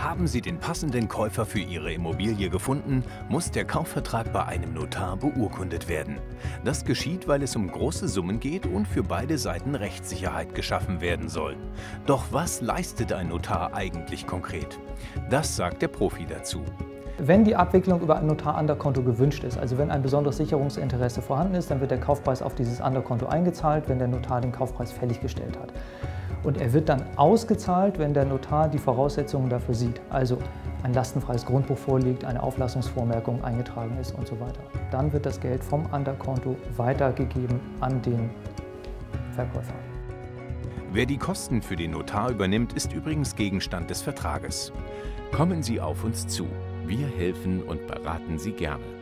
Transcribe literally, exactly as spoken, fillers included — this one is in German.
Haben Sie den passenden Käufer für Ihre Immobilie gefunden, muss der Kaufvertrag bei einem Notar beurkundet werden. Das geschieht, weil es um große Summen geht und für beide Seiten Rechtssicherheit geschaffen werden soll. Doch was leistet ein Notar eigentlich konkret? Das sagt der Profi dazu. Wenn die Abwicklung über ein Notar-Underkonto gewünscht ist, also wenn ein besonderes Sicherungsinteresse vorhanden ist, dann wird der Kaufpreis auf dieses Underkonto eingezahlt, wenn der Notar den Kaufpreis fälliggestellt hat. Und er wird dann ausgezahlt, wenn der Notar die Voraussetzungen dafür sieht, also ein lastenfreies Grundbuch vorliegt, eine Auflassungsvormerkung eingetragen ist und so weiter. Dann wird das Geld vom Underkonto weitergegeben an den Verkäufer. Wer die Kosten für den Notar übernimmt, ist übrigens Gegenstand des Vertrages. Kommen Sie auf uns zu. Wir helfen und beraten Sie gerne.